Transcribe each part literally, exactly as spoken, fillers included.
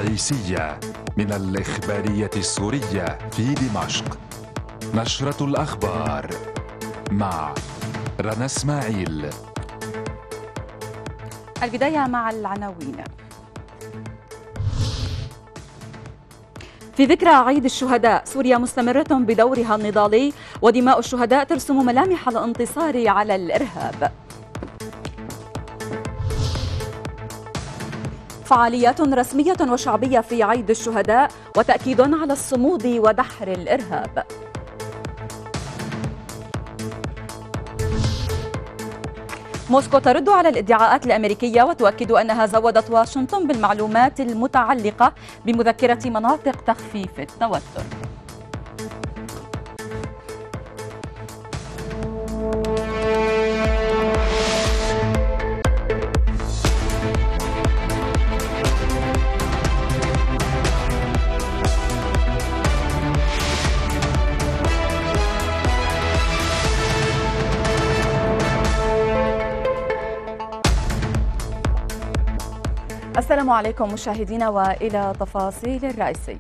الرئيسية من الإخبارية السورية في دمشق. نشرة الأخبار مع رنا إسماعيل. البداية مع العناوين. في ذكرى عيد الشهداء، سوريا مستمرة بدورها النضالي ودماء الشهداء ترسم ملامح الانتصار على الإرهاب. فعاليات رسمية وشعبية في عيد الشهداء وتأكيد على الصمود ودحر الإرهاب. موسكو ترد على الادعاءات الأمريكية وتؤكد أنها زودت واشنطن بالمعلومات المتعلقة بمذكرة مناطق تخفيف التوتر. السلام عليكم مشاهدينا وإلى تفاصيل الرئيسية.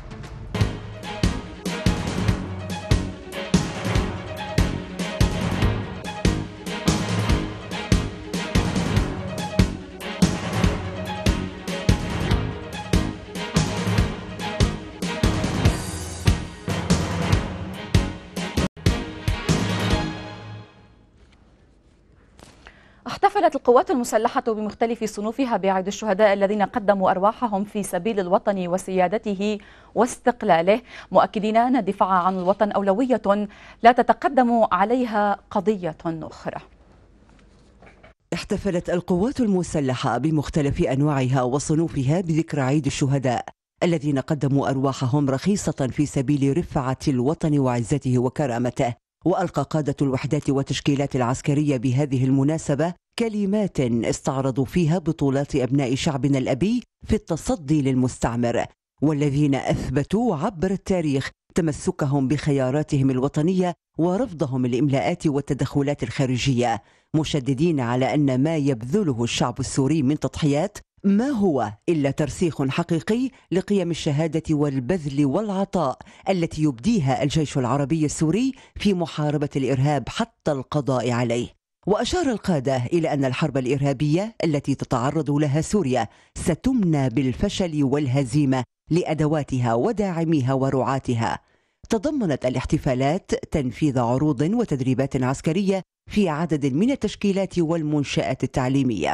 احتفلت القوات المسلحة بمختلف صنوفها بعيد الشهداء الذين قدموا أرواحهم في سبيل الوطن وسيادته واستقلاله، مؤكدين أن الدفاع عن الوطن أولوية لا تتقدم عليها قضية أخرى. احتفلت القوات المسلحة بمختلف أنواعها وصنوفها بذكرى عيد الشهداء الذين قدموا أرواحهم رخيصة في سبيل رفعة الوطن وعزته وكرامته. وألقى قادة الوحدات والتشكيلات العسكرية بهذه المناسبة كلمات استعرضوا فيها بطولات أبناء شعبنا الأبي في التصدي للمستعمر، والذين أثبتوا عبر التاريخ تمسكهم بخياراتهم الوطنية ورفضهم الإملاءات والتدخلات الخارجية، مشددين على أن ما يبذله الشعب السوري من تضحيات ما هو إلا ترسيخ حقيقي لقيم الشهادة والبذل والعطاء التي يبديها الجيش العربي السوري في محاربة الإرهاب حتى القضاء عليه. وأشار القادة إلى أن الحرب الإرهابية التي تتعرض لها سوريا ستمنى بالفشل والهزيمة لأدواتها وداعميها ورعاتها. تضمنت الاحتفالات تنفيذ عروض وتدريبات عسكرية في عدد من التشكيلات والمنشآت التعليمية.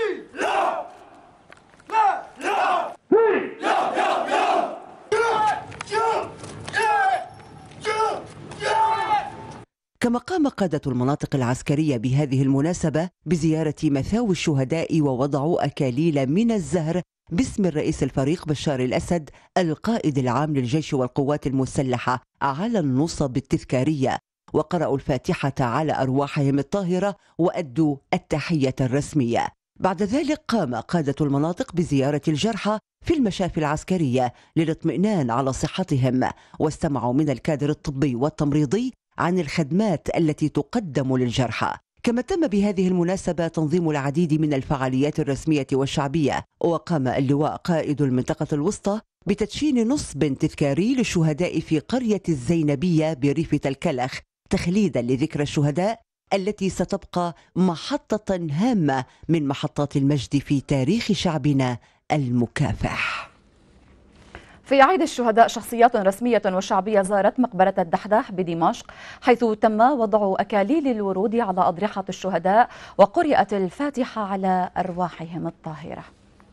كما قام قادة المناطق العسكرية بهذه المناسبة بزيارة مثاوي الشهداء ووضعوا أكاليل من الزهر باسم الرئيس الفريق بشار الأسد القائد العام للجيش والقوات المسلحة على النصب التذكارية، وقرأوا الفاتحة على أرواحهم الطاهرة وأدوا التحية الرسمية. بعد ذلك قام قادة المناطق بزيارة الجرحى في المشافي العسكرية للاطمئنان على صحتهم، واستمعوا من الكادر الطبي والتمريضي عن الخدمات التي تقدم للجرحى. كما تم بهذه المناسبة تنظيم العديد من الفعاليات الرسمية والشعبية، وقام اللواء قائد المنطقة الوسطى بتدشين نصب تذكاري للشهداء في قرية الزينبية بريف الكلخ تخليدا لذكرى الشهداء التي ستبقى محطة هامة من محطات المجد في تاريخ شعبنا المكافح. في عيد الشهداء شخصيات رسمية وشعبية زارت مقبرة الدحداح بدمشق، حيث تم وضع أكاليل الورود على أضرحة الشهداء وقرأت الفاتحة على أرواحهم الطاهرة.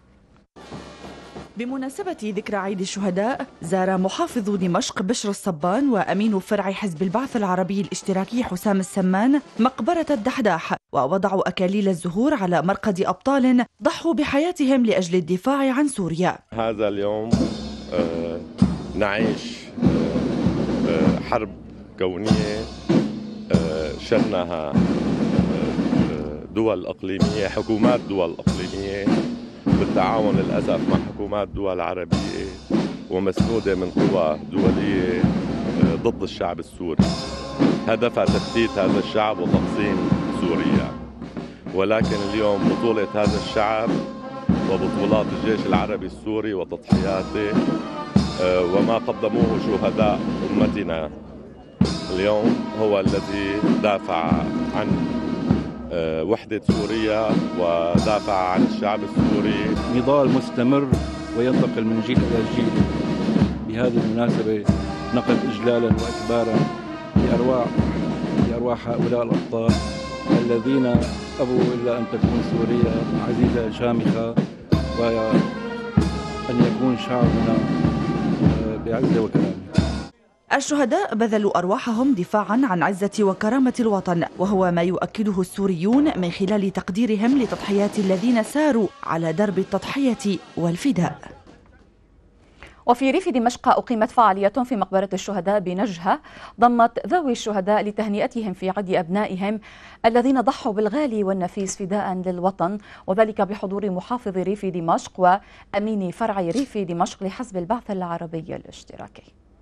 بمناسبة ذكرى عيد الشهداء، زار محافظ دمشق بشر الصبان وأمين فرع حزب البعث العربي الاشتراكي حسام السمان مقبرة الدحداح، ووضعوا أكاليل الزهور على مرقد أبطال ضحوا بحياتهم لأجل الدفاع عن سوريا. هذا اليوم آه نعيش آه آه حرب كونية آه شنها آه دول أقليمية، حكومات دول أقليمية بالتعاون للأسف مع حكومات دول عربية ومسنودة من قوى دولية ضد الشعب السوري، هدفها تفتيت هذا الشعب وتقسيم سوريا. ولكن اليوم بطولة هذا الشعب وبطولات الجيش العربي السوري وتضحياته وما قدموه شهداء أمتنا اليوم هو الذي دافع عن وحدة سوريا ودافع عن الشعب السوري. نضال مستمر وينتقل من جيل إلى جيل. بهذه المناسبة نقف إجلالا وإكبارا لأرواح لأرواح هؤلاء الأبطال الذين أبوا إلا أن تكون سوريا عزيزة شامخة وأن يكون شعبنا بعزة وكرامة. الشهداء بذلوا أرواحهم دفاعا عن عزة وكرامة الوطن، وهو ما يؤكده السوريون من خلال تقديرهم لتضحيات الذين ساروا على درب التضحية والفداء. وفي ريف دمشق أقيمت فعالية في مقبرة الشهداء بنجهة ضمت ذوي الشهداء لتهنئتهم في عيد أبنائهم الذين ضحوا بالغالي والنفيس فداء للوطن، وذلك بحضور محافظ ريف دمشق وأمين فرع ريف دمشق لحزب البعث العربي الاشتراكي.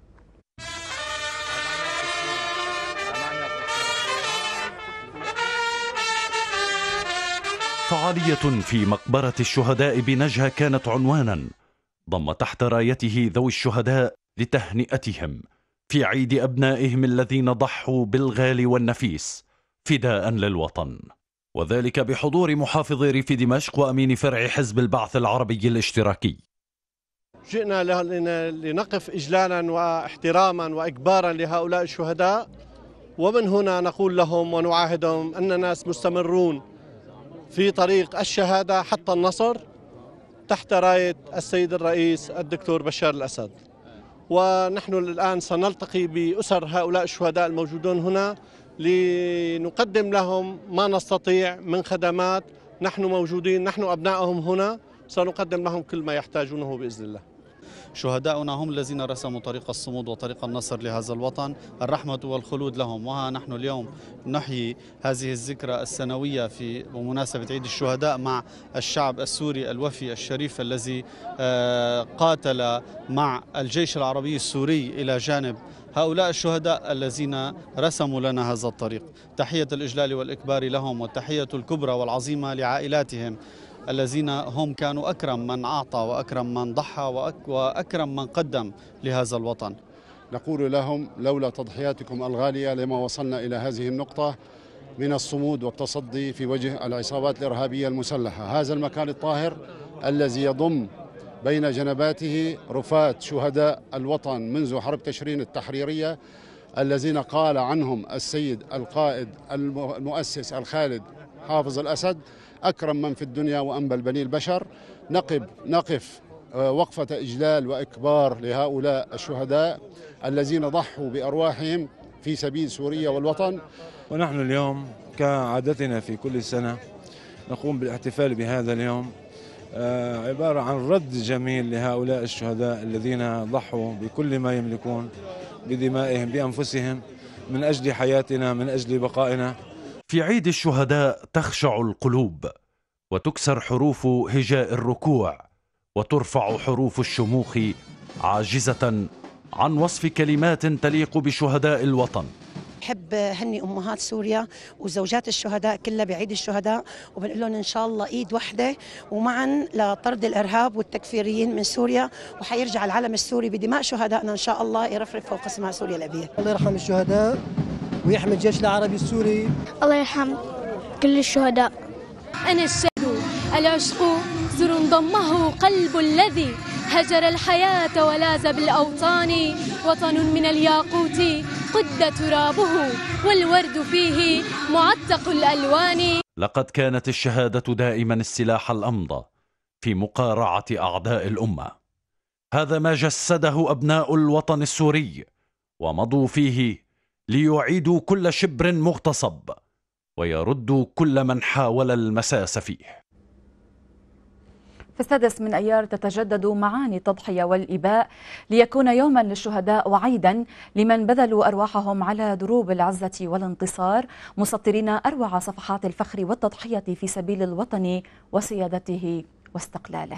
فعالية في مقبرة الشهداء بنجهة كانت عنوانا ضم تحت رايته ذوي الشهداء لتهنئتهم في عيد أبنائهم الذين ضحوا بالغالي والنفيس فداء للوطن، وذلك بحضور محافظ ريف دمشق وأمين فرع حزب البعث العربي الاشتراكي. جئنا لنقف إجلالا واحتراما وإكبارا لهؤلاء الشهداء، ومن هنا نقول لهم ونعاهدهم أننا مستمرون في طريق الشهادة حتى النصر تحت راية السيد الرئيس الدكتور بشار الأسد. ونحن الآن سنلتقي بأسر هؤلاء الشهداء الموجودون هنا لنقدم لهم ما نستطيع من خدمات. نحن موجودين، نحن أبنائهم هنا، سنقدم لهم كل ما يحتاجونه بإذن الله. شهداؤنا هم الذين رسموا طريق الصمود وطريق النصر لهذا الوطن، الرحمة والخلود لهم. وها نحن اليوم نحيي هذه الذكرى السنوية في بمناسبة عيد الشهداء مع الشعب السوري الوفي الشريف الذي قاتل مع الجيش العربي السوري إلى جانب هؤلاء الشهداء الذين رسموا لنا هذا الطريق. تحية الإجلال والإكبار لهم، والتحية الكبرى والعظيمة لعائلاتهم الذين هم كانوا أكرم من أعطى وأكرم من ضحى وأكرم من قدم لهذا الوطن. نقول لهم لولا تضحياتكم الغالية لما وصلنا إلى هذه النقطة من الصمود والتصدي في وجه العصابات الإرهابية المسلحة. هذا المكان الطاهر الذي يضم بين جنباته رفات شهداء الوطن منذ حرب تشرين التحريرية الذين قال عنهم السيد القائد المؤسس الخالد حافظ الأسد أكرم من في الدنيا وأنبل بني البشر. نقف نقف وقفة إجلال وإكبار لهؤلاء الشهداء الذين ضحوا بأرواحهم في سبيل سوريا والوطن. ونحن اليوم كعادتنا في كل سنة نقوم بالاحتفال بهذا اليوم عبارة عن رد جميل لهؤلاء الشهداء الذين ضحوا بكل ما يملكون بدمائهم بأنفسهم من أجل حياتنا، من أجل بقائنا. في عيد الشهداء تخشع القلوب وتكسر حروف هجاء الركوع وترفع حروف الشموخ عاجزة عن وصف كلمات تليق بشهداء الوطن. بحب هني أمهات سوريا وزوجات الشهداء كلها بعيد الشهداء، وبنقول لهم إن شاء الله إيد وحدة ومعا لطرد الإرهاب والتكفيريين من سوريا، وحيرجع العلم السوري بدماء شهدائنا إن شاء الله يرفرف فوق اسمها سوريا الأبية. الله يرحم الشهداء ويحمي الجيش العربي السوري. الله يرحم كل الشهداء. أنا الشهد العشق سر ضمه قلب الذي هجر الحياة ولاذ بالأوطان، وطن من الياقوت قد ترابه والورد فيه معتق الألوان. لقد كانت الشهادة دائما السلاح الأمضى في مقارعة أعداء الأمة. هذا ما جسده أبناء الوطن السوري ومضوا فيه ليعيدوا كل شبر مغتصب ويردوا كل من حاول المساس فيه. في السادس من أيار تتجدد معاني التضحية والإباء ليكون يوما للشهداء وعيدا لمن بذلوا أرواحهم على دروب العزة والانتصار، مسطرين أروع صفحات الفخر والتضحية في سبيل الوطن وسيادته واستقلاله.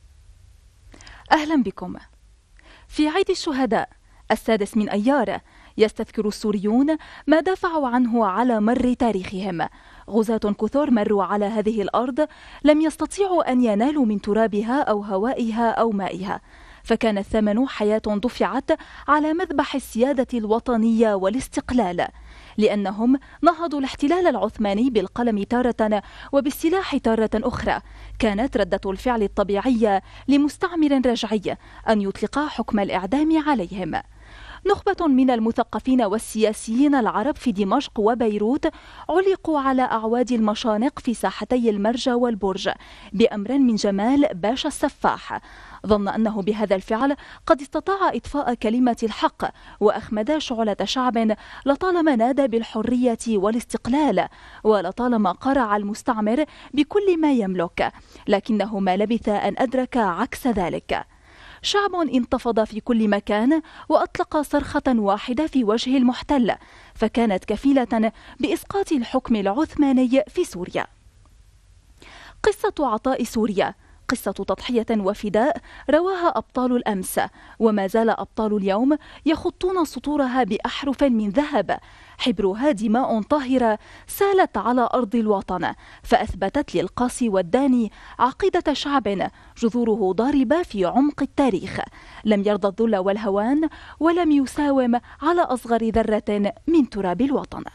أهلا بكم. في عيد الشهداء السادس من أيار يستذكر السوريون ما دافعوا عنه على مر تاريخهم. غزاة كثر مروا على هذه الأرض لم يستطيعوا أن ينالوا من ترابها أو هوائها أو مائها، فكان الثمن حياة دفعت على مذبح السيادة الوطنية والاستقلال، لأنهم نهضوا الاحتلال العثماني بالقلم تارة وبالسلاح تارة أخرى. كانت ردة الفعل الطبيعية لمستعمر رجعي أن يطلق حكم الإعدام عليهم. نخبة من المثقفين والسياسيين العرب في دمشق وبيروت علقوا على أعواد المشانق في ساحتي المرجى والبرج بأمر من جمال باشا السفاح، ظن أنه بهذا الفعل قد استطاع إطفاء كلمة الحق وأخمد شعلة شعب لطالما نادى بالحرية والاستقلال ولطالما قرع المستعمر بكل ما يملك، لكنه ما لبث أن أدرك عكس ذلك. شعب انتفض في كل مكان وأطلق صرخة واحدة في وجه المحتل، فكانت كفيلة بإسقاط الحكم العثماني في سوريا. قصة عطاء سوريا قصة تضحية وفداء رواها أبطال الأمس، وما زال أبطال اليوم يخطون سطورها بأحرف من ذهب، حبرها دماء طاهرة سالت على أرض الوطن، فأثبتت للقاسي والداني عقيدة شعب جذوره ضاربة في عمق التاريخ، لم يرضى الذل والهوان ولم يساوم على أصغر ذرة من تراب الوطن.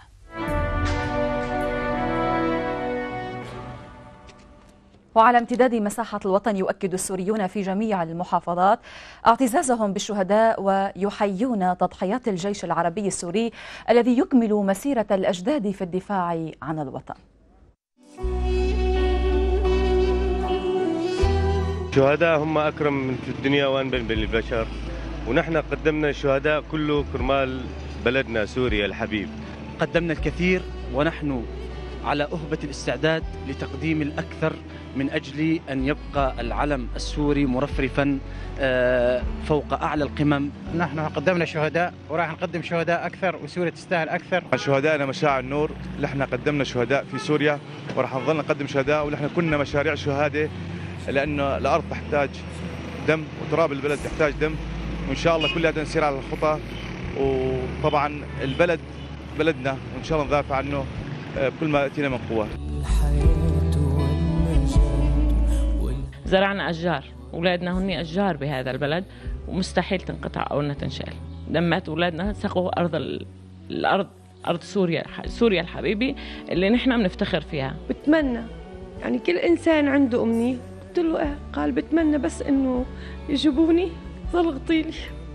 وعلى امتداد مساحة الوطن يؤكد السوريون في جميع المحافظات اعتزازهم بالشهداء ويحيون تضحيات الجيش العربي السوري الذي يكمل مسيرة الأجداد في الدفاع عن الوطن. الشهداء هم أكرم من في الدنيا وأنبل بالبشر، ونحن قدمنا الشهداء كله كرمال بلدنا سوريا الحبيب. قدمنا الكثير ونحن على أهبة الاستعداد لتقديم الأكثر من أجل أن يبقى العلم السوري مرفرفا فوق أعلى القمم. نحن قدمنا شهداء وراح نقدم شهداء أكثر، وسوريا تستاهل أكثر. شهدائنا مشاعر النور، نحن قدمنا شهداء في سوريا وراح نظل نقدم شهداء، ونحن كنا مشاريع شهادة، لأنه الأرض تحتاج دم وتراب البلد تحتاج دم، وإن شاء الله كلها نسير على الخطى. وطبعا البلد بلدنا وإن شاء الله ندافع عنه بكل ما أتينا من قوة. زرعنا أشجار، أولادنا هن أشجار بهذا البلد ومستحيل تنقطع أو أنها تنشال. دمات أولادنا سقوا أرض الأرض أرض سوريا سوريا الحبيبي اللي نحن بنفتخر فيها. بتمنى يعني كل إنسان عنده أمنية، قلت له إيه، قال بتمنى بس إنه يجيبوني زلغطيلي،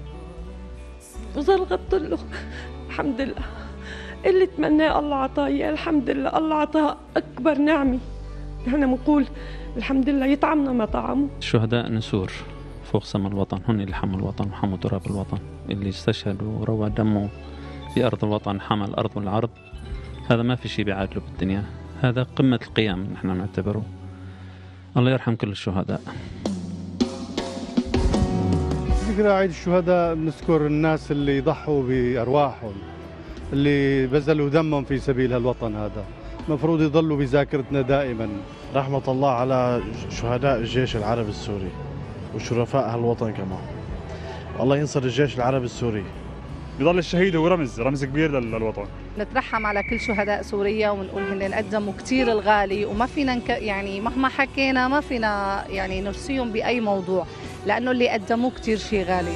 وزلغطت له الحمد لله. اللي تمناه الله عطاه، الحمد لله الله عطاه أكبر نعمة. نحن بنقول الحمد لله يطعمنا ما طعموا. الشهداء نسور فوق سما الوطن، هن اللي حموا الوطن وحموا تراب الوطن، اللي استشهدوا وروى دمه في أرض الوطن، حمى الأرض والعرض. هذا ما في شيء بيعادله بالدنيا، هذا قمة القيام نحن نعتبره. الله يرحم كل الشهداء. ذكرى عيد الشهداء بنذكر الناس اللي ضحوا بأرواحهم، اللي بذلوا دمهم في سبيل هالوطن. هذا مفروض يضلوا بذاكرتنا دائما. رحمة الله على شهداء الجيش العربي السوري وشرفاء هالوطن كمان، والله ينصر الجيش العربي السوري. بضل الشهيد هو رمز رمز كبير للوطن. نترحم على كل شهداء سوريا ونقول هن قدموا كثير الغالي، وما فينا نك... يعني مهما حكينا ما فينا يعني نرسيهم بأي موضوع، لأنه اللي قدموه كثير شيء غالي.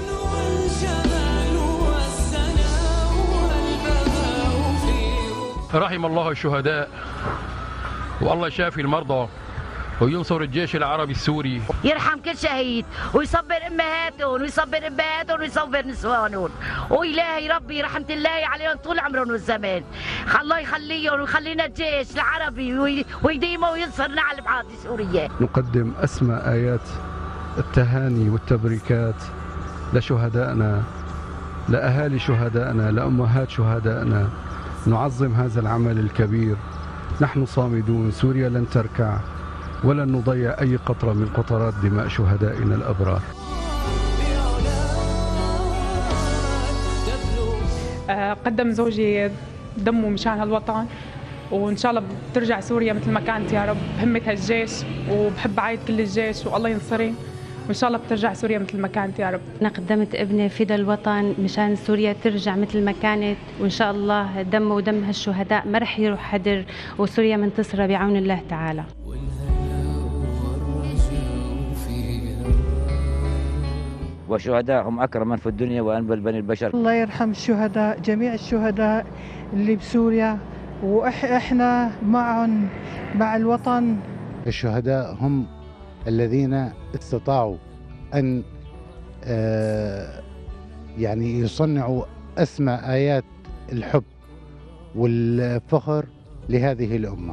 رحم الله الشهداء، والله شافي المرضى وينصر الجيش العربي السوري. يرحم كل شهيد ويصبر امهاتهم ويصبر ابهاتهم ويصبر نسوانهم، والهي ربي رحمه الله عليهم طول عمرهم والزمان. الله يخليهم ويخلينا الجيش العربي ويديمه وينصرنا على الابعاد سوريا. نقدم اسمى ايات التهاني والتبريكات لشهدائنا، لاهالي شهدائنا، لامهات شهدائنا. نعظم هذا العمل الكبير. نحن صامدون، سوريا لن تركع ولن نضيع أي قطرة من قطرات دماء شهدائنا الأبرار. قدم زوجي دمه مشان هالوطن، وإن شاء الله بترجع سوريا مثل ما كانت يا رب. بهمة هالجيش وبحب عايد كل الجيش، والله ينصرين وإن شاء الله بترجع سوريا مثل ما كانت يا رب. أنا قدمت ابني فدا الوطن مشان سوريا ترجع مثل ما كانت، وإن شاء الله دم ودم هالشهداء ما رح يروح حدر، وسوريا منتصرة بعون الله تعالى. وشهداء هم أكرم من في الدنيا وأنبل بني البشر. الله يرحم الشهداء، جميع الشهداء اللي بسوريا، وإحنا معهم مع الوطن. الشهداء هم الذين استطاعوا أن يعني يصنعوا أسمى آيات الحب والفخر لهذه الأمة.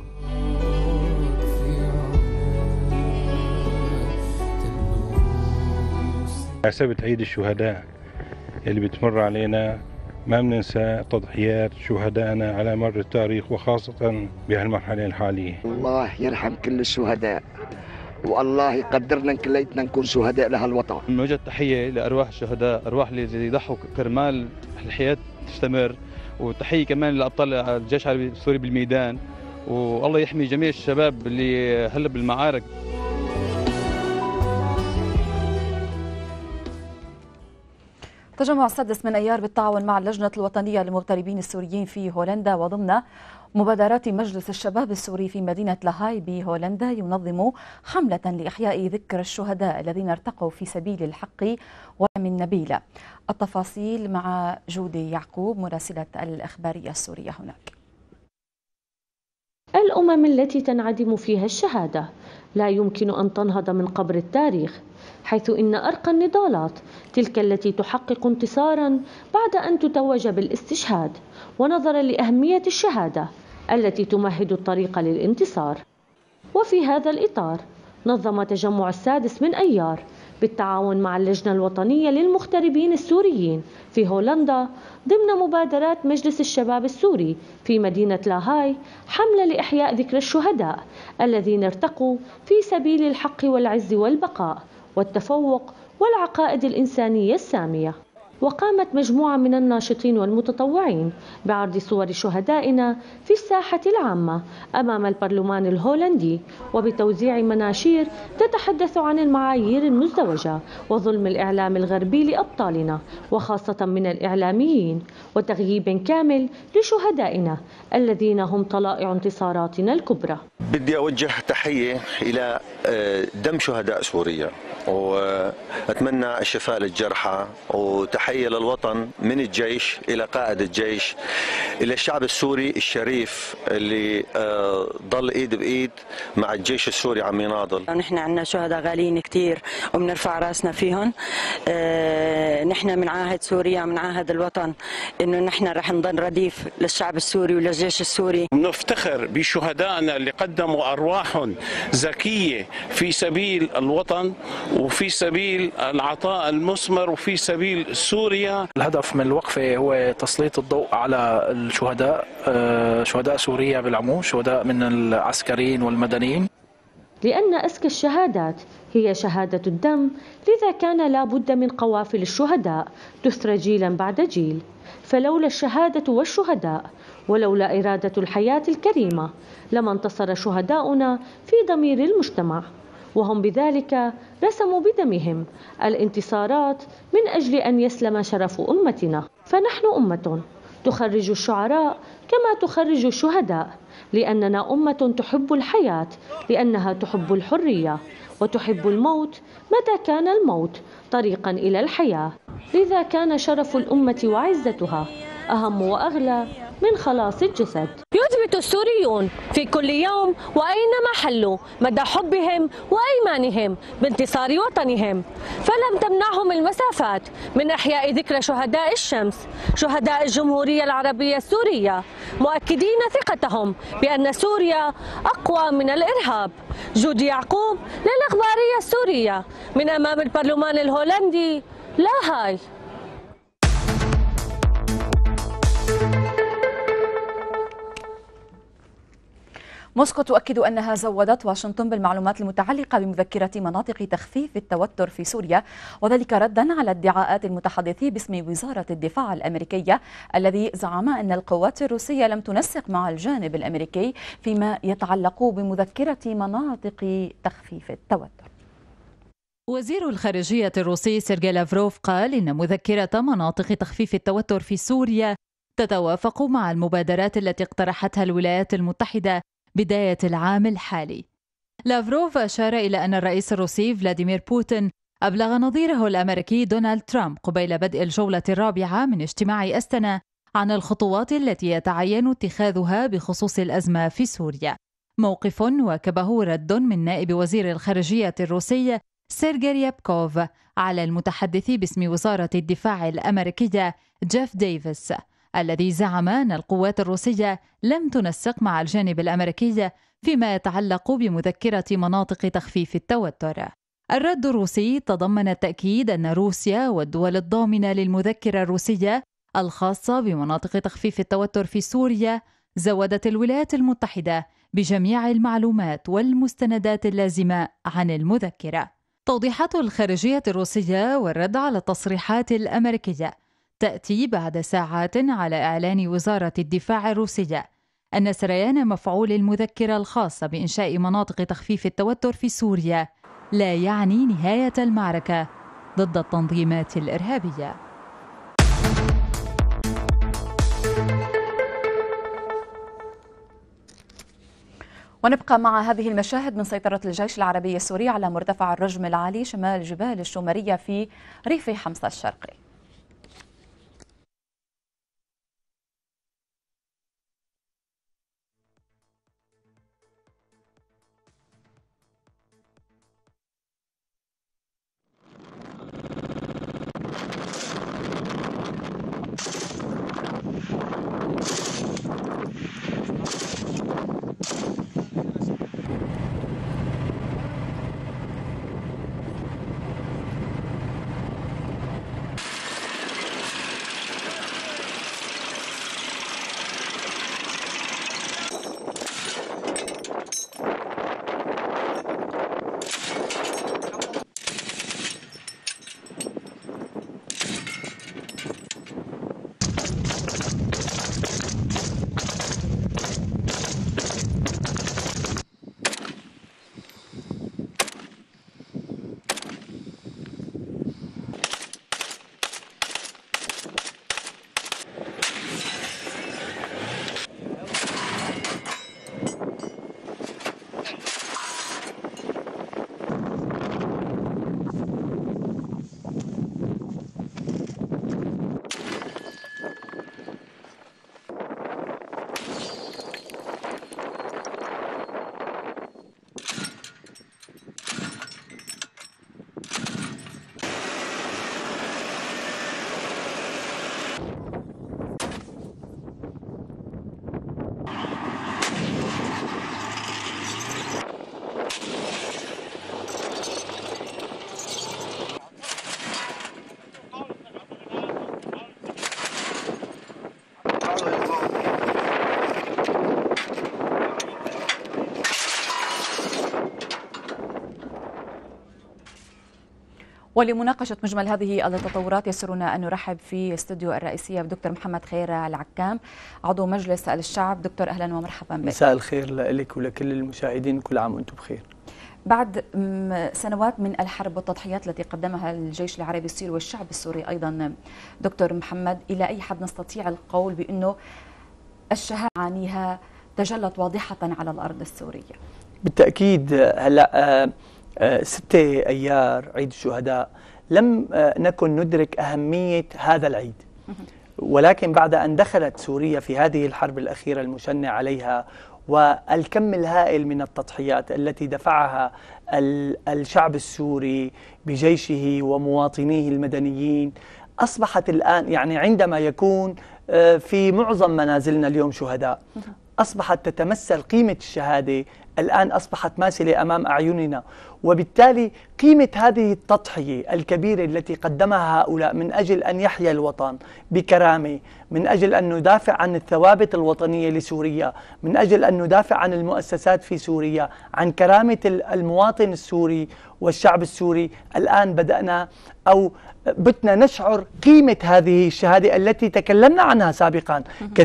بمناسبة عيد الشهداء اللي بتمر علينا ما بننسى تضحيات شهدائنا على مر التاريخ وخاصة بهالمرحلة الحالية. الله يرحم كل الشهداء والله يقدرنا كليتنا نكون شهداء لهالوطن. نوجه تحية لأرواح الشهداء، أرواح اللي يضحوا كرمال الحياة تستمر، وتحية كمان لأبطال الجيش العربي السوري بالميدان، والله يحمي جميع الشباب اللي هلا بالمعارك. تجمع السادس من أيار بالتعاون مع اللجنة الوطنية للمغتربين السوريين في هولندا وضمن مبادرات مجلس الشباب السوري في مدينة لاهاي بهولندا ينظم حملة لإحياء ذكر الشهداء الذين ارتقوا في سبيل الحق ومن نبيلة. التفاصيل مع جودي يعقوب مراسلة الإخبارية السورية هناك. الأمم التي تنعدم فيها الشهادة لا يمكن أن تنهض من قبر التاريخ، حيث إن أرقى النضالات تلك التي تحقق انتصارا بعد أن تتوج بالاستشهاد، ونظرا لأهمية الشهادة التي تمهد الطريق للانتصار. وفي هذا الإطار نظم تجمع السادس من أيار بالتعاون مع اللجنة الوطنية للمغتربين السوريين في هولندا ضمن مبادرات مجلس الشباب السوري في مدينة لاهاي حملة لإحياء ذكر الشهداء الذين ارتقوا في سبيل الحق والعز والبقاء والتفوق والعقائد الإنسانية السامية. وقامت مجموعة من الناشطين والمتطوعين بعرض صور شهدائنا في الساحة العامة أمام البرلمان الهولندي، وبتوزيع مناشير تتحدث عن المعايير المزدوجة وظلم الإعلام الغربي لأبطالنا وخاصة من الإعلاميين، وتغييب كامل لشهدائنا الذين هم طلائع انتصاراتنا الكبرى. بدي أوجه تحية إلى دم شهداء سوريا، وأتمنى الشفاء للجرحى، وتحية للوطن من الجيش إلى قائد الجيش إلى الشعب السوري الشريف اللي ضل إيد بإيد مع الجيش السوري عم يناضل. نحن عندنا شهداء غاليين كتير وبنرفع راسنا فيهم. نحن من عاهد سوريا، من عاهد الوطن إنه نحن رح نضل رديف للشعب السوري وللجيش السوري. نفتخر بشهدائنا اللي قدموا أرواحهم زكية في سبيل الوطن وفي سبيل العطاء المثمر وفي سبيل سوريا. الهدف من الوقفة هو تسليط الضوء على الشهداء، شهداء سوريا بالعموم، شهداء من العسكريين والمدنيين. لأن أزكى الشهادات هي شهادة الدم، لذا كان لا بد من قوافل الشهداء تثرى جيلا بعد جيل. فلولا الشهادة والشهداء ولولا إرادة الحياة الكريمة لما انتصر شهداؤنا في ضمير المجتمع، وهم بذلك رسموا بدمهم الانتصارات من أجل أن يسلم شرف أمتنا. فنحن أمة تخرج الشعراء كما تخرج الشهداء، لأننا أمة تحب الحياة لأنها تحب الحرية، وتحب الموت متى كان الموت طريقا إلى الحياة. لذا كان شرف الأمة وعزتها أهم وأغلى من خلاص الجسد. يثبت السوريون في كل يوم وأينما حلوا مدى حبهم وأيمانهم بانتصار وطنهم، فلم تمنعهم المسافات من إحياء ذكرى شهداء الشمس، شهداء الجمهورية العربية السورية، مؤكدين ثقتهم بأن سوريا أقوى من الإرهاب. جودي يعقوب للإخبارية السورية من أمام البرلمان الهولندي لاهاي. موسكو تؤكد أنها زودت واشنطن بالمعلومات المتعلقة بمذكرة مناطق تخفيف التوتر في سوريا، وذلك ردا على ادعاءات المتحدث باسم وزارة الدفاع الأمريكية الذي زعم أن القوات الروسية لم تنسق مع الجانب الأمريكي فيما يتعلق بمذكرة مناطق تخفيف التوتر. وزير الخارجية الروسي سيرجي لافروف قال إن مذكرة مناطق تخفيف التوتر في سوريا تتوافق مع المبادرات التي اقترحتها الولايات المتحدة بداية العام الحالي. لافروف أشار إلى أن الرئيس الروسي فلاديمير بوتين أبلغ نظيره الأمريكي دونالد ترامب قبيل بدء الجولة الرابعة من اجتماع أستنا عن الخطوات التي يتعين اتخاذها بخصوص الأزمة في سوريا. موقف واكبه رد من نائب وزير الخارجية الروسي سيرجي ريابكوف على المتحدث باسم وزارة الدفاع الأمريكية جيف ديفيس، الذي زعم أن القوات الروسية لم تنسق مع الجانب الأمريكي فيما يتعلق بمذكرة مناطق تخفيف التوتر. الرد الروسي تضمن التأكيد أن روسيا والدول الضامنة للمذكرة الروسية الخاصة بمناطق تخفيف التوتر في سوريا زودت الولايات المتحدة بجميع المعلومات والمستندات اللازمة عن المذكرة. توضيحات الخارجية الروسية والرد على التصريحات الأمريكية تأتي بعد ساعات على إعلان وزارة الدفاع الروسية أن سريان مفعول المذكرة الخاصة بإنشاء مناطق تخفيف التوتر في سوريا لا يعني نهاية المعركة ضد التنظيمات الإرهابية. ونبقى مع هذه المشاهد من سيطرة الجيش العربي السوري على مرتفع الرجم العالي شمال جبال الشومرية في ريف حمص الشرقي. ولمناقشة مجمل هذه التطورات يسرنا أن نرحب في استوديو الرئيسية بدكتور محمد خير العكام عضو مجلس الشعب. دكتور أهلا ومرحبا بك. مساء الخير لك ولكل المشاهدين، كل عام وأنتم بخير. بعد سنوات من الحرب والتضحيات التي قدمها الجيش العربي السوري والشعب السوري أيضا دكتور محمد، إلى أي حد نستطيع القول بأنه الشهادة عانيها تجلت واضحة على الأرض السورية؟ بالتأكيد. هلا ستة أيار عيد الشهداء لم نكن ندرك أهمية هذا العيد، ولكن بعد أن دخلت سوريا في هذه الحرب الأخيرة المشنع عليها والكم الهائل من التضحيات التي دفعها الشعب السوري بجيشه ومواطنيه المدنيين، أصبحت الآن يعني عندما يكون في معظم منازلنا اليوم شهداء أصبحت تتمثل قيمة الشهادة الآن أصبحت ماثلة أمام أعيننا، وبالتالي قيمة هذه التضحية الكبيرة التي قدمها هؤلاء من أجل أن يحيا الوطن بكرامة، من أجل أن ندافع عن الثوابت الوطنية لسوريا، من أجل أن ندافع عن المؤسسات في سوريا، عن كرامة المواطن السوري والشعب السوري، الآن بدأنا أو بتنا نشعر قيمة هذه الشهادة التي تكلمنا عنها سابقا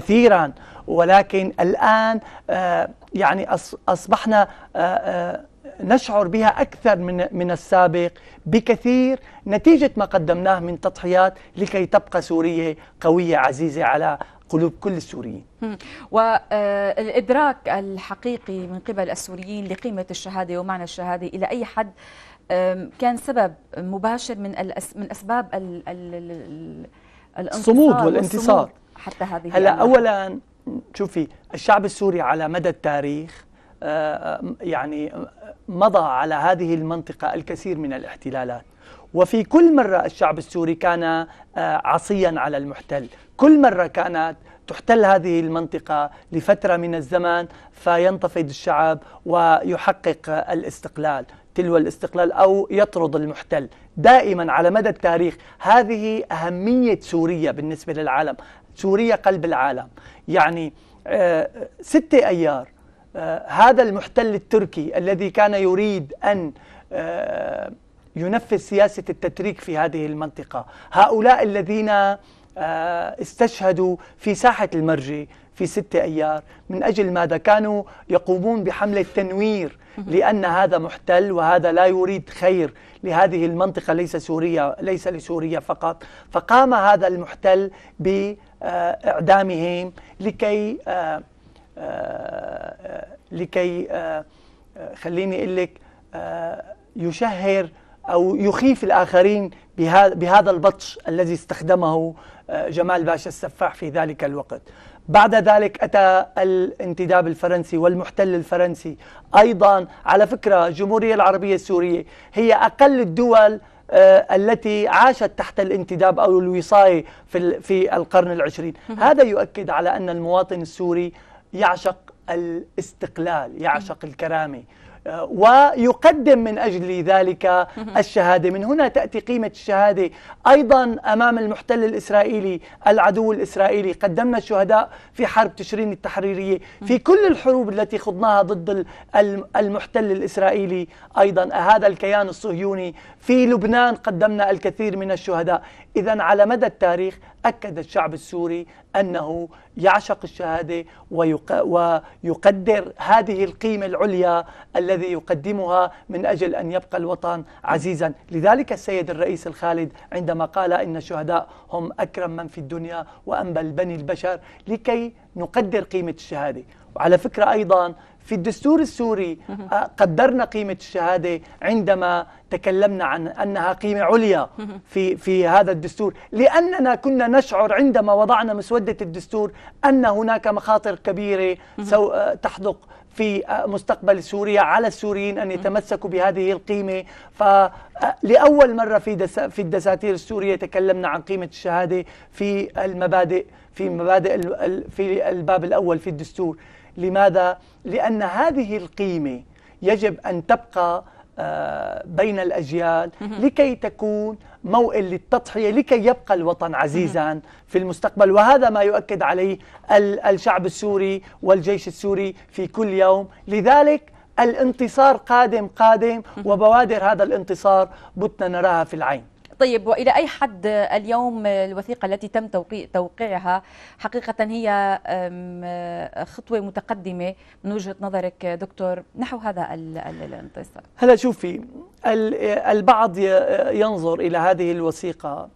كثيرا، ولكن الآن آه يعني أصبحنا آه آه نشعر بها أكثر من من السابق بكثير نتيجة ما قدمناه من تضحيات لكي تبقى سوريا قوية عزيزة على قلوب كل السوريين. والإدراك الحقيقي من قبل السوريين لقيمة الشهادة ومعنى الشهادة إلى أي حد كان سبب مباشر من من أسباب الصمود والانتصار حتى هذه هلا أولا شوفي الشعب السوري على مدى التاريخ يعني مضى على هذه المنطقة الكثير من الاحتلالات، وفي كل مرة الشعب السوري كان عصيا على المحتل، كل مرة كانت تحتل هذه المنطقة لفترة من الزمن فينتفض الشعب ويحقق الاستقلال تلو الاستقلال أو يطرد المحتل. دائما على مدى التاريخ هذه أهمية سوريا بالنسبة للعالم، سوريا قلب العالم. يعني آه ستة أيار آه هذا المحتل التركي الذي كان يريد أن آه ينفذ سياسة التتريك في هذه المنطقة، هؤلاء الذين استشهدوا في ساحة المرجي في ستة أيار من أجل ماذا؟ كانوا يقومون بحملة تنوير لأن هذا محتل وهذا لا يريد خير لهذه المنطقة، ليس سوريا ليس لسوريا فقط. فقام هذا المحتل بإعدامهم لكي لكي خليني أقول لك يشهر أو يخيف الآخرين بهذا البطش الذي استخدمه جمال باشا السفاح في ذلك الوقت. بعد ذلك أتى الانتداب الفرنسي والمحتل الفرنسي أيضا. على فكرة الجمهورية العربية السورية هي أقل الدول التي عاشت تحت الانتداب أو الوصاية في في القرن العشرين. هذا يؤكد على أن المواطن السوري يعشق الاستقلال، يعشق الكرامة، ويقدم من أجل ذلك الشهادة. من هنا تأتي قيمة الشهادة. أيضا أمام المحتل الإسرائيلي العدو الإسرائيلي قدمنا الشهداء في حرب تشرين التحريرية، في كل الحروب التي خضناها ضد المحتل الإسرائيلي. أيضا هذا الكيان الصهيوني في لبنان قدمنا الكثير من الشهداء. إذن على مدى التاريخ أكد الشعب السوري أنه يعشق الشهادة ويقدر هذه القيمة العليا الذي يقدمها من أجل أن يبقى الوطن عزيزا. لذلك السيد الرئيس الخالد عندما قال إن الشهداء هم أكرم من في الدنيا وأنبل بني البشر، لكي نقدر قيمة الشهادة. وعلى فكرة أيضا في الدستور السوري قدرنا قيمة الشهادة عندما تكلمنا عن أنها قيمة عليا في في هذا الدستور، لأننا كنا نشعر عندما وضعنا مسودة الدستور أن هناك مخاطر كبيرة تحدق في مستقبل سوريا على السوريين أن يتمسكوا بهذه القيمة. فلأول مرة في دس في الدساتير السورية تكلمنا عن قيمة الشهادة في المبادئ في مبادئ في الباب الأول في الدستور. لماذا؟ لأن هذه القيمة يجب أن تبقى بين الأجيال لكي تكون موئل للتضحية، لكي يبقى الوطن عزيزا في المستقبل. وهذا ما يؤكد عليه الشعب السوري والجيش السوري في كل يوم. لذلك الانتصار قادم قادم، وبوادر هذا الانتصار بتنا نراها في العين. طيب، وإلى أي حد اليوم الوثيقة التي تم توقيعها حقيقة هي خطوة متقدمة من وجهة نظرك دكتور نحو هذا الانتصار؟ هلا شوفي، البعض ينظر إلى هذه الوثيقة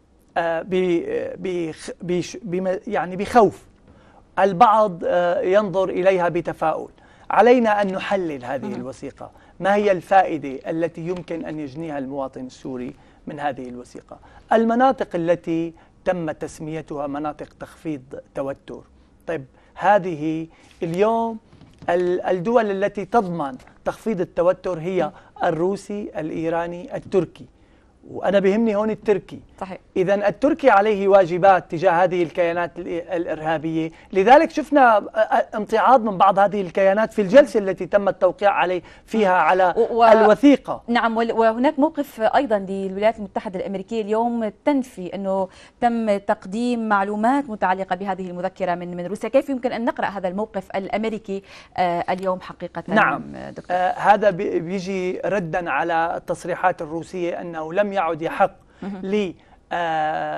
يعني بخوف، البعض ينظر إليها بتفاؤل. علينا أن نحلل هذه الوثيقة، ما هي الفائدة التي يمكن أن يجنيها المواطن السوري من هذه الوثيقة؟ المناطق التي تم تسميتها مناطق تخفيض توتر. طيب، هذه اليوم الدول التي تضمن تخفيض التوتر هي الروسي، الإيراني، التركي، وأنا بهمني هون التركي. صحيح. إذن التركي عليه واجبات تجاه هذه الكيانات الإرهابية، لذلك شفنا امتعاض من بعض هذه الكيانات في الجلسة التي تم التوقيع عليه فيها على و... الوثيقة. نعم، وهناك موقف أيضا للولايات المتحدة الأمريكية اليوم تنفي أنه تم تقديم معلومات متعلقة بهذه المذكرة من من روسيا. كيف يمكن أن نقرأ هذا الموقف الأمريكي آه اليوم حقيقة؟ نعم، دكتور. آه هذا بيجي ردا على التصريحات الروسية أنه لم يعد يحق ل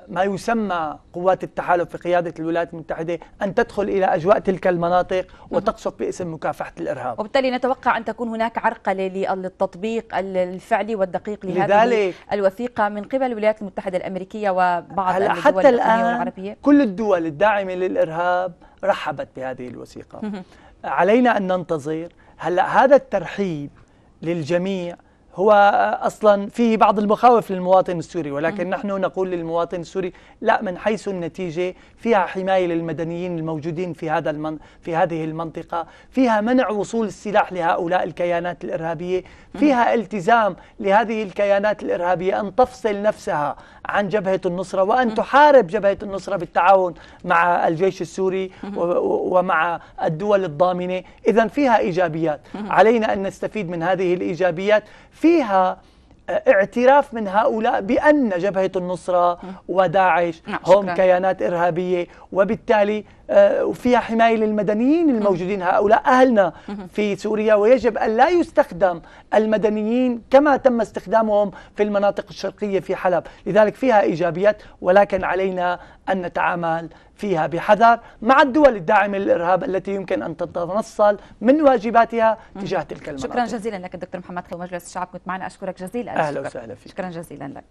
ما يسمى قوات التحالف في قيادة الولايات المتحدة أن تدخل إلى أجواء تلك المناطق وتقصف باسم مكافحة الإرهاب. وبالتالي نتوقع أن تكون هناك عرقلة للتطبيق الفعلي والدقيق لهذه لذلك الوثيقة من قبل الولايات المتحدة الأمريكية وبعض الدول حتى الآن العربية. كل الدول الداعمة للإرهاب رحبت بهذه الوثيقة. علينا أن ننتظر. هلا هذا الترحيب للجميع هو أصلا فيه بعض المخاوف للمواطن السوري، ولكن نحن نقول للمواطن السوري لا، من حيث النتيجة فيها حماية للمدنيين الموجودين في هذا المن في هذه المنطقة، فيها منع وصول السلاح لهؤلاء الكيانات الإرهابية، فيها التزام لهذه الكيانات الإرهابية أن تفصل نفسها عن جبهة النصرة وأن تحارب جبهة النصرة بالتعاون مع الجيش السوري ومع الدول الضامنة. إذن فيها إيجابيات، علينا أن نستفيد من هذه الإيجابيات. فيها اعتراف من هؤلاء بأن جبهة النصرة وداعش هم كيانات إرهابية، وبالتالي فيها حماية للمدنيين الموجودين، هؤلاء أهلنا في سوريا، ويجب أن لا يستخدم المدنيين كما تم استخدامهم في المناطق الشرقية في حلب. لذلك فيها إيجابيات، ولكن علينا أن نتعامل فيها بحذر مع الدول الداعمة للإرهاب التي يمكن أن تتنصل من واجباتها تجاه تلك المناطق. شكرا جزيلا لك الدكتور محمد خلو مجلس الشعب، كنت معنا. أشكرك جزيلا. أهلا وسهلا فيك. شكرا جزيلا لك.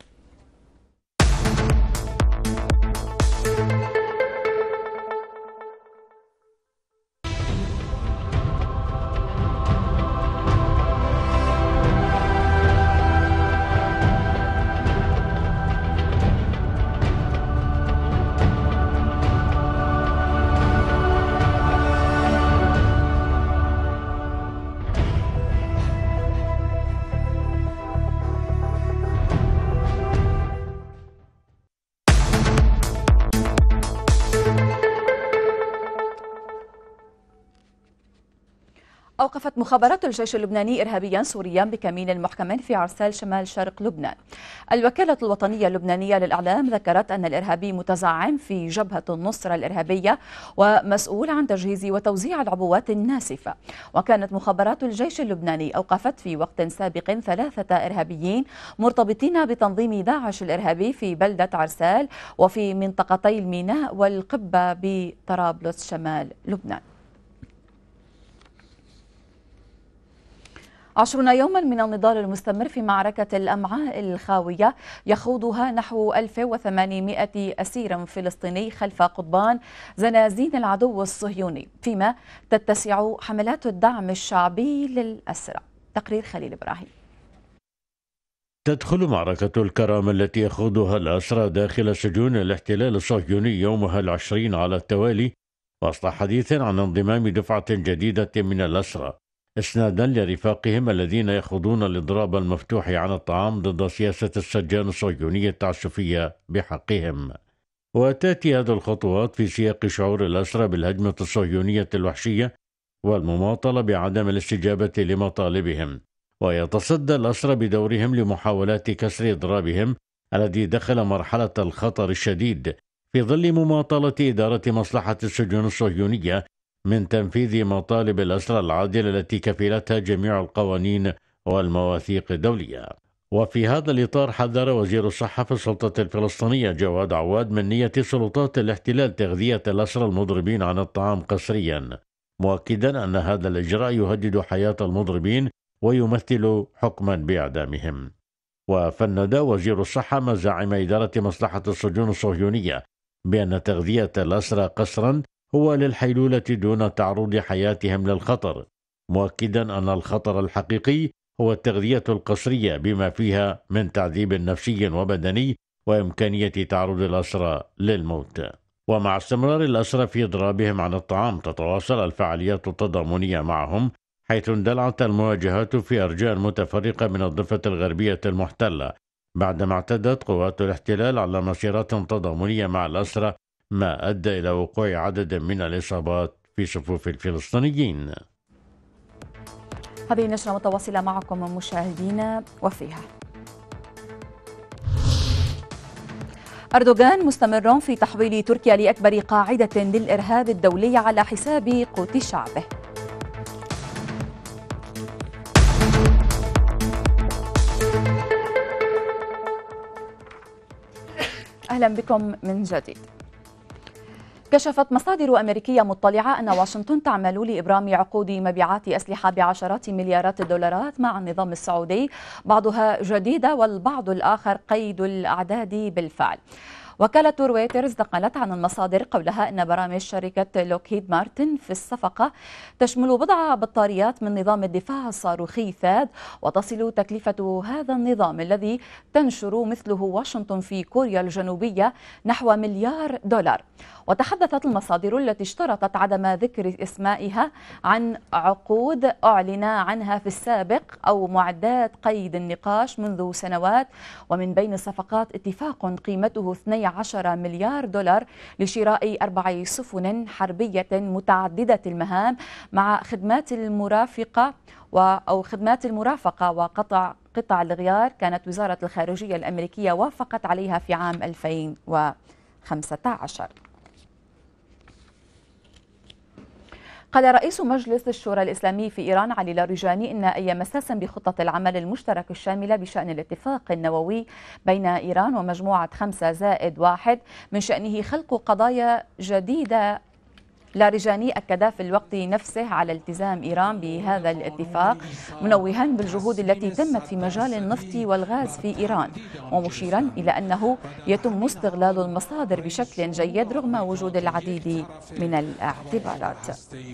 أوقفت مخابرات الجيش اللبناني إرهابيا سوريا بكمين محكم في عرسال شمال شرق لبنان. الوكالة الوطنية اللبنانية للإعلام ذكرت أن الإرهابي متزعم في جبهة النصرة الإرهابية ومسؤول عن تجهيز وتوزيع العبوات الناسفة. وكانت مخابرات الجيش اللبناني أوقفت في وقت سابق ثلاثة إرهابيين مرتبطين بتنظيم داعش الإرهابي في بلدة عرسال وفي منطقتي الميناء والقبة بطرابلس شمال لبنان. عشرون يوما من النضال المستمر في معركة الأمعاء الخاوية يخوضها نحو ألف وثمانمائة أسير فلسطيني خلف قضبان زنازين العدو الصهيوني، فيما تتسع حملات الدعم الشعبي للأسرى. تقرير خليل إبراهيم. تدخل معركة الكرامة التي يخوضها الأسرى داخل سجون الاحتلال الصهيوني يومها العشرين على التوالي وسط حديث عن انضمام دفعة جديدة من الأسرى إسنادا لرفاقهم الذين يخوضون الإضراب المفتوح عن الطعام ضد سياسة السجان الصهيونية التعسفية بحقهم. وتأتي هذه الخطوات في سياق شعور الأسرى بالهجمة الصهيونية الوحشية والمماطلة بعدم الاستجابة لمطالبهم، ويتصدى الأسرى بدورهم لمحاولات كسر إضرابهم الذي دخل مرحلة الخطر الشديد في ظل مماطلة إدارة مصلحة السجون الصهيونية من تنفيذ مطالب الأسرى العادلة التي كفلتها جميع القوانين والمواثيق الدولية. وفي هذا الإطار حذر وزير الصحة في السلطة الفلسطينية جواد عواد من نية سلطات الاحتلال تغذية الأسرى المضربين عن الطعام قسريا، مؤكدا أن هذا الإجراء يهدد حياة المضربين ويمثل حكما بإعدامهم. وفند وزير الصحة مزاعم إدارة مصلحة السجون الصهيونية بأن تغذية الأسرى قسرا هو للحيلولة دون تعرض حياتهم للخطر، مؤكدا أن الخطر الحقيقي هو التغذية القسرية بما فيها من تعذيب نفسي وبدني وإمكانية تعرض الأسرى للموت. ومع استمرار الأسرى في إضرابهم عن الطعام تتواصل الفعاليات التضامنية معهم، حيث اندلعت المواجهات في أرجاء متفرقة من الضفة الغربية المحتلة بعدما اعتدت قوات الاحتلال على مسيرات تضامنية مع الأسرى، ما أدى إلى وقوع عدد من الإصابات في صفوف الفلسطينيين. هذه النشرة متواصلة معكم مشاهدينا، وفيها أردوغان مستمر في تحويل تركيا لأكبر قاعدة للإرهاب الدولي على حساب قوت شعبه. أهلا بكم من جديد. كشفت مصادر أمريكية مطلعة أن واشنطن تعمل لإبرام عقود مبيعات أسلحة بعشرات مليارات الدولارات مع النظام السعودي، بعضها جديدة والبعض الآخر قيد الأعداد بالفعل. وكالة رويترز نقلت عن المصادر قولها أن برامج شركة لوكهيد مارتن في الصفقة تشمل بضع بطاريات من نظام الدفاع الصاروخي ثاد، وتصل تكلفة هذا النظام الذي تنشر مثله واشنطن في كوريا الجنوبية نحو مليار دولار. وتحدثت المصادر التي اشترطت عدم ذكر اسمائها عن عقود أعلن عنها في السابق أو معدات قيد النقاش منذ سنوات، ومن بين الصفقات اتفاق قيمته اثني عشر مليار دولار لشراء أربع سفن حربية متعددة المهام مع خدمات المرافقة أو خدمات المرافقة وقطع قطع الغيار كانت وزارة الخارجية الأمريكية وافقت عليها في عام ألفين وخمسة عشر. قال رئيس مجلس الشورى الإسلامي في إيران علي لاروجاني إن أي مساس بخطة العمل المشترك الشاملة بشأن الاتفاق النووي بين إيران ومجموعة خمسة زائد واحد من شأنه خلق قضايا جديدة. لاروجاني أكد في الوقت نفسه على التزام إيران بهذا الاتفاق، منوها بالجهود التي تمت في مجال النفط والغاز في إيران، ومشيرا إلى أنه يتم استغلال المصادر بشكل جيد رغم وجود العديد من الاعتبارات.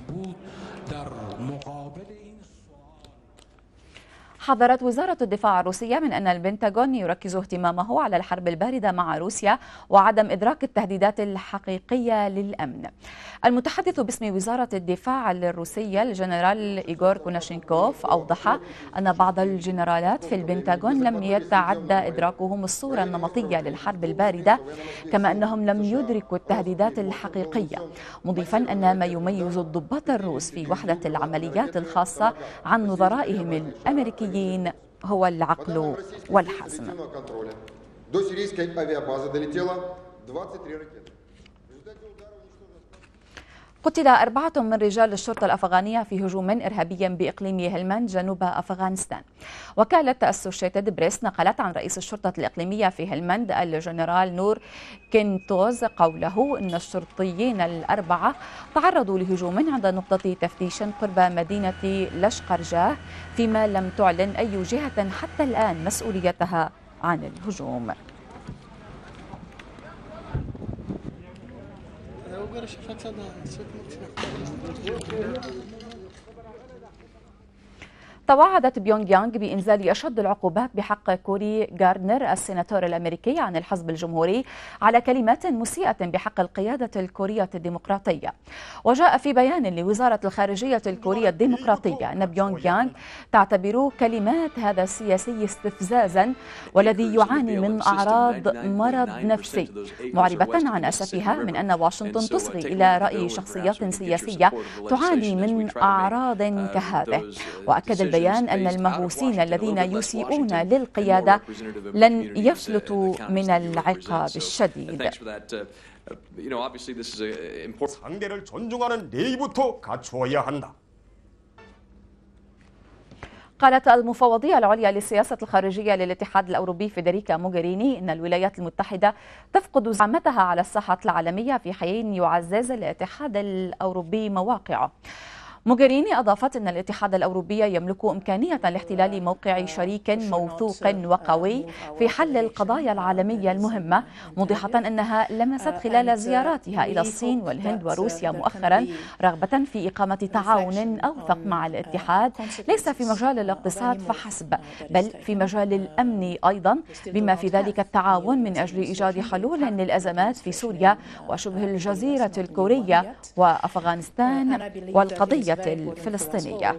حذرت وزارة الدفاع الروسية من أن البنتاغون يركز اهتمامه على الحرب الباردة مع روسيا وعدم إدراك التهديدات الحقيقية للأمن. المتحدث باسم وزارة الدفاع الروسية الجنرال إيغور كوناشينكوف أوضح أن بعض الجنرالات في البنتاغون لم يتعدى إدراكهم الصورة النمطية للحرب الباردة، كما أنهم لم يدركوا التهديدات الحقيقية، مضيفا أن ما يميز الضباط الروس في وحدة العمليات الخاصة عن نظرائهم الأمريكيين هو العقل والحزم. قتل أربعة من رجال الشرطة الأفغانية في هجوم إرهابي بإقليم هلمند جنوب أفغانستان. وكالة أسوشيتد بريس نقلت عن رئيس الشرطة الإقليمية في هلمند الجنرال نور كنتوز قوله إن الشرطيين الأربعة تعرضوا لهجوم عند نقطة تفتيش قرب مدينة لشقرجاه، فيما لم تعلن أي جهة حتى الآن مسؤوليتها عن الهجوم. توعدت بيونغ يانغ بإنزال أشد العقوبات بحق كوري غاردنر السيناتور الأمريكي عن الحزب الجمهوري على كلمات مسيئة بحق القيادة الكورية الديمقراطية. وجاء في بيان لوزارة الخارجية الكورية الديمقراطية أن بيونغ يانغ تعتبر كلمات هذا السياسي استفزازا والذي يعاني من أعراض مرض نفسي، معربة عن أسفها من أن واشنطن تصغي إلى رأي شخصيات سياسية تعاني من أعراض كهذه. وأكد البيان أن المهووسين الذين يسيئون للقيادة لن يفلتوا من العقاب الشديد. قالت المفوضية العليا للسياسة الخارجية للاتحاد الأوروبي فيدريكا موغريني إن الولايات المتحدة تفقد زعامتها على الساحة العالمية في حين يعزز الاتحاد الأوروبي مواقعه. موغريني أضافت أن الاتحاد الأوروبي يملك إمكانية لاحتلال موقع شريك موثوق وقوي في حل القضايا العالمية المهمة، موضحة أنها لمست خلال زياراتها إلى الصين والهند وروسيا مؤخرا رغبة في إقامة تعاون أوثق مع الاتحاد، ليس في مجال الاقتصاد فحسب بل في مجال الأمن أيضا، بما في ذلك التعاون من أجل إيجاد حلول للأزمات في سوريا وشبه الجزيرة الكورية وأفغانستان والقضية الفلسطينية.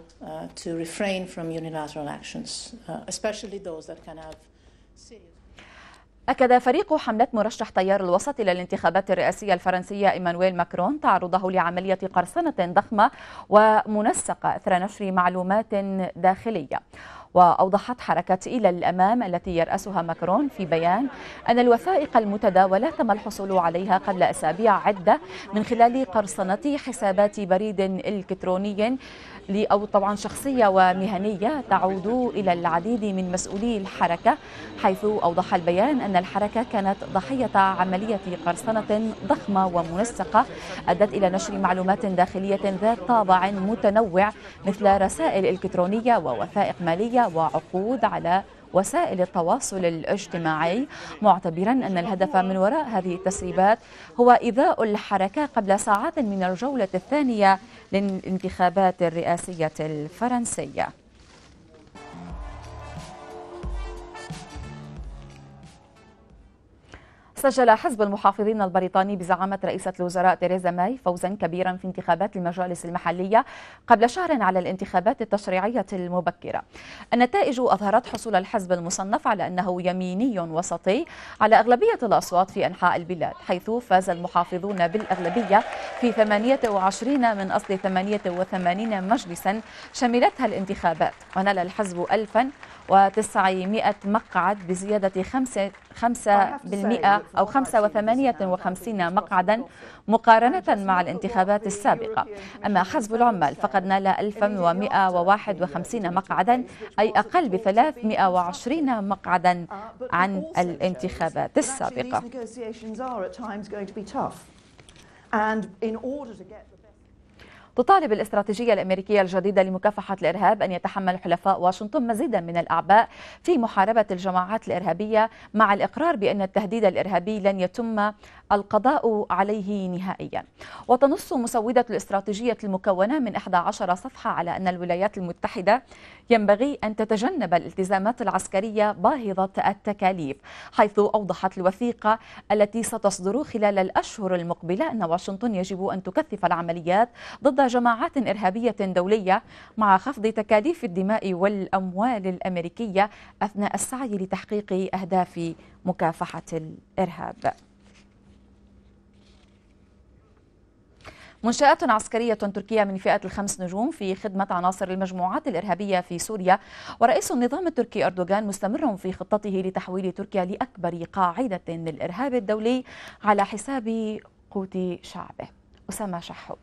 أكد فريق حملة مرشح تيار الوسط إلى الانتخابات الرئاسية الفرنسية إيمانويل ماكرون تعرضه لعملية قرصنة ضخمة ومنسقة إثر نشر معلومات داخلية. وأوضحت حركة إلى الأمام التي يرأسها ماكرون في بيان أن الوثائق المتداولة تم الحصول عليها قبل أسابيع عدة من خلال قرصنة حسابات بريد إلكتروني أو طبعا شخصية ومهنية تعود إلى العديد من مسؤولي الحركة، حيث أوضح البيان أن الحركة كانت ضحية عملية قرصنة ضخمة ومنسقة أدت إلى نشر معلومات داخلية ذات طابع متنوع مثل رسائل إلكترونية ووثائق مالية وعقود على وسائل التواصل الاجتماعي، معتبرا أن الهدف من وراء هذه التسريبات هو إيذاء الحركة قبل ساعات من الجولة الثانية للانتخابات الرئاسية الفرنسية. سجل حزب المحافظين البريطاني بزعامة رئيسة الوزراء تيريزا ماي فوزا كبيرا في انتخابات المجالس المحلية قبل شهر على الانتخابات التشريعية المبكرة. النتائج أظهرت حصول الحزب المصنف على أنه يميني وسطي على أغلبية الأصوات في أنحاء البلاد، حيث فاز المحافظون بالأغلبية في ثمانية وعشرين من أصل ثمانية وثمانين مجلسا شملتها الانتخابات، ونال الحزب ألفا وتسعمائة مقعد بزيادة خمسة خمسة بالمئة أو خمسة وثمانية وخمسين مقعدا مقارنة مع الانتخابات السابقة. أما حزب العمال فقد نال ألفا ومائة وواحد وخمسين مقعدا، أي أقل بثلاثمائة وعشرين مقعدا عن الانتخابات السابقة. تطالب الاستراتيجية الأمريكية الجديدة لمكافحة الإرهاب أن يتحمل حلفاء واشنطن مزيدا من الأعباء في محاربة الجماعات الإرهابية، مع الإقرار بأن التهديد الإرهابي لن يتم القضاء عليه نهائيا. وتنص مسودة الاستراتيجية المكونة من إحدى عشرة صفحة على أن الولايات المتحدة ينبغي أن تتجنب الالتزامات العسكرية باهظة التكاليف، حيث أوضحت الوثيقة التي ستصدر خلال الأشهر المقبلة أن واشنطن يجب أن تكثف العمليات ضد جماعات إرهابية دولية مع خفض تكاليف الدماء والأموال الأمريكية أثناء السعي لتحقيق أهداف مكافحة الإرهاب. منشآت عسكرية تركية من فئة الخمس نجوم في خدمة عناصر المجموعات الإرهابية في سوريا، ورئيس النظام التركي أردوغان مستمر في خطته لتحويل تركيا لأكبر قاعدة للإرهاب الدولي على حساب قوت شعبه. أسامة شحود.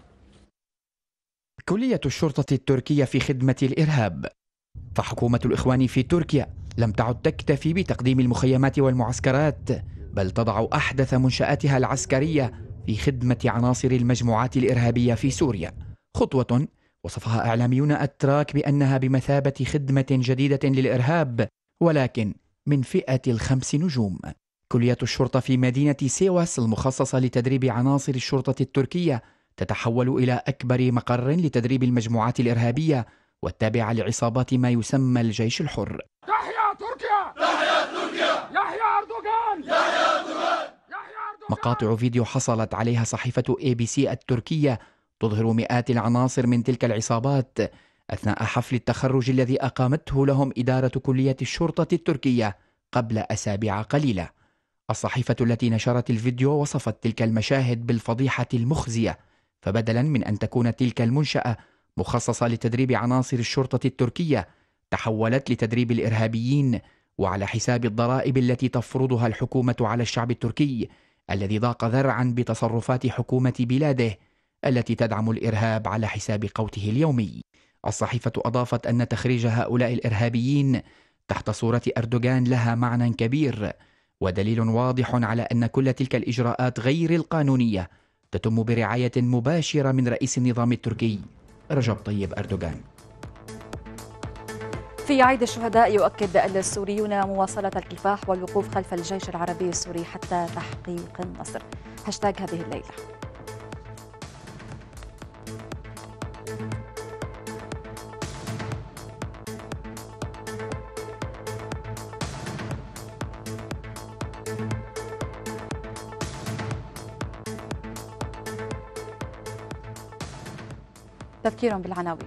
كلية الشرطة التركية في خدمة الإرهاب. فحكومة الإخوان في تركيا لم تعد تكتفي بتقديم المخيمات والمعسكرات، بل تضع أحدث منشآتها العسكرية في خدمة عناصر المجموعات الإرهابية في سوريا، خطوة وصفها إعلاميون أتراك بأنها بمثابة خدمة جديدة للإرهاب، ولكن من فئة الخمس نجوم. كلية الشرطة في مدينة سيواس المخصصة لتدريب عناصر الشرطة التركية تتحول إلى أكبر مقر لتدريب المجموعات الإرهابية والتابعة لعصابات ما يسمى الجيش الحر. تحيا تركيا! تحيا تركيا! يحيى أردوغان! يحيى أردوغان! مقاطع فيديو حصلت عليها صحيفة إيه بي سي التركية تظهر مئات العناصر من تلك العصابات أثناء حفل التخرج الذي أقامته لهم إدارة كلية الشرطة التركية قبل أسابيع قليلة. الصحيفة التي نشرت الفيديو وصفت تلك المشاهد بالفضيحة المخزية، فبدلا من أن تكون تلك المنشأة مخصصة لتدريب عناصر الشرطة التركية تحولت لتدريب الإرهابيين، وعلى حساب الضرائب التي تفرضها الحكومة على الشعب التركي الذي ضاق ذرعا بتصرفات حكومة بلاده التي تدعم الإرهاب على حساب قوته اليومي. الصحيفة أضافت أن تخريج هؤلاء الإرهابيين تحت صورة أردوغان لها معنى كبير، ودليل واضح على أن كل تلك الإجراءات غير القانونية تتم برعاية مباشرة من رئيس النظام التركي رجب طيب أردوغان. في عيد الشهداء يؤكد السوريون مواصلة الكفاح والوقوف خلف الجيش العربي السوري حتى تحقيق النصر. هاشتاج هذه الليلة. تذكير بالعناوين.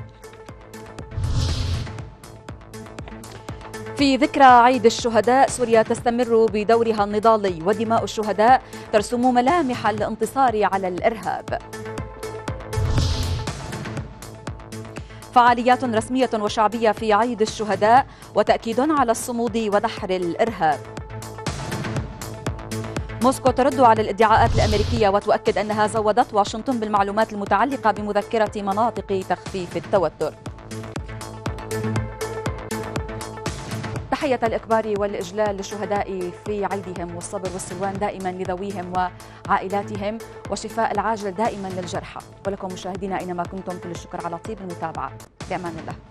في ذكرى عيد الشهداء، سوريا تستمر بدورها النضالي ودماء الشهداء ترسم ملامح الانتصار على الإرهاب. فعاليات رسمية وشعبية في عيد الشهداء وتأكيد على الصمود ودحر الإرهاب. موسكو ترد على الادعاءات الأمريكية وتؤكد أنها زودت واشنطن بالمعلومات المتعلقة بمذكرة مناطق تخفيف التوتر. تحية الإكبار والإجلال للشهداء في عيدهم، والصبر والسلوان دائما لذويهم وعائلاتهم، والشفاء العاجل دائما للجرحى. ولكم مشاهدينا أينما كنتم كل الشكر على طيب المتابعة. بأمان الله.